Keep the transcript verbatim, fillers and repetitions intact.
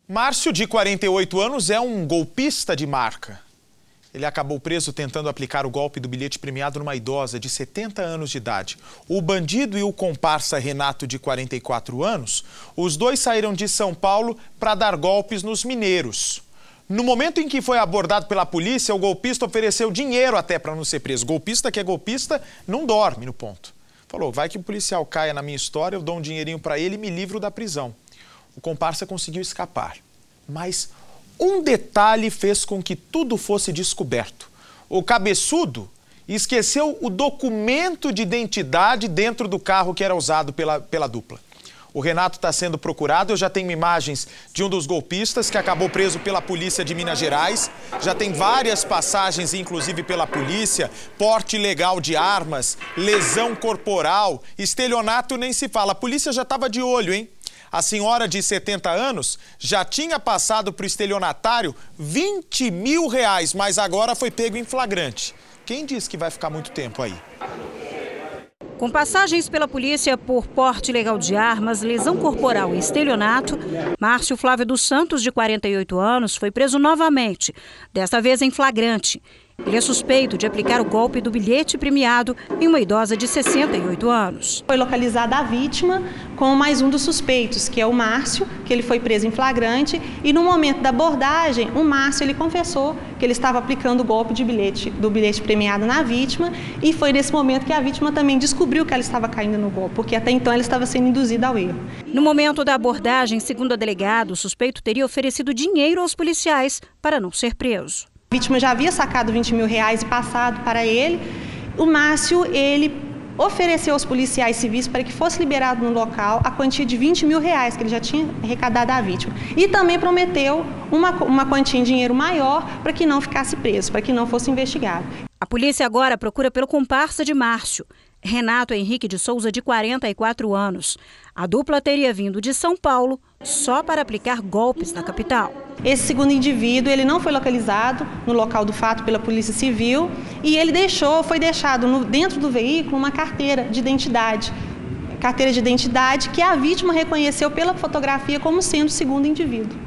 Márcio, de quarenta e oito anos, é um golpista de marca. Ele acabou preso tentando aplicar o golpe do bilhete premiado numa idosa de setenta anos de idade. O bandido e o comparsa Renato, de quarenta e quatro anos, os dois saíram de São Paulo para dar golpes nos mineiros. No momento em que foi abordado pela polícia, o golpista ofereceu dinheiro até para não ser preso. Golpista que é golpista não dorme no ponto. Falou, vai que o policial caia na minha história, eu dou um dinheirinho para ele e me livro da prisão. O comparsa conseguiu escapar, mas um detalhe fez com que tudo fosse descoberto. O cabeçudo esqueceu o documento de identidade dentro do carro que era usado pela, pela dupla. O Renato está sendo procurado, eu já tenho imagens de um dos golpistas que acabou preso pela polícia de Minas Gerais. Já tem várias passagens, inclusive pela polícia, porte ilegal de armas, lesão corporal, estelionato nem se fala. A polícia já estava de olho, hein? A senhora de setenta anos já tinha passado para o estelionatário vinte mil reais, mas agora foi pego em flagrante. Quem disse que vai ficar muito tempo aí? Com passagens pela polícia por porte ilegal de armas, lesão corporal e estelionato, Márcio Flávio dos Santos, de quarenta e oito anos, foi preso novamente, desta vez em flagrante. Ele é suspeito de aplicar o golpe do bilhete premiado em uma idosa de sessenta e oito anos. Foi localizada a vítima com mais um dos suspeitos, que é o Márcio, que ele foi preso em flagrante. E no momento da abordagem, o Márcio ele confessou que ele estava aplicando o golpe de bilhete, do bilhete premiado na vítima. E foi nesse momento que a vítima também descobriu que ela estava caindo no golpe, porque até então ela estava sendo induzida ao erro. No momento da abordagem, segundo a delegada, o suspeito teria oferecido dinheiro aos policiais para não ser preso. A vítima já havia sacado vinte mil reais e passado para ele. O Márcio, ele ofereceu aos policiais civis para que fosse liberado no local a quantia de vinte mil reais que ele já tinha arrecadado à vítima. E também prometeu uma, uma quantia em dinheiro maior para que não ficasse preso, para que não fosse investigado. A polícia agora procura pelo comparsa de Márcio, Renato Henrique de Souza, de quarenta e quatro anos. A dupla teria vindo de São Paulo só para aplicar golpes na capital. Esse segundo indivíduo, ele não foi localizado no local do fato pela Polícia Civil e ele deixou, foi deixado no, dentro do veículo uma carteira de identidade. Carteira de identidade que a vítima reconheceu pela fotografia como sendo o segundo indivíduo.